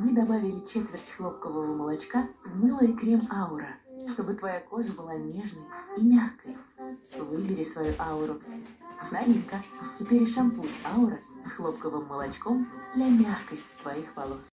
Мы добавили четверть хлопкового молочка в мыло и крем Аура, чтобы твоя кожа была нежной и мягкой. Выбери свою ауру. Новинка. Теперь и шампунь Аура с хлопковым молочком для мягкости твоих волос.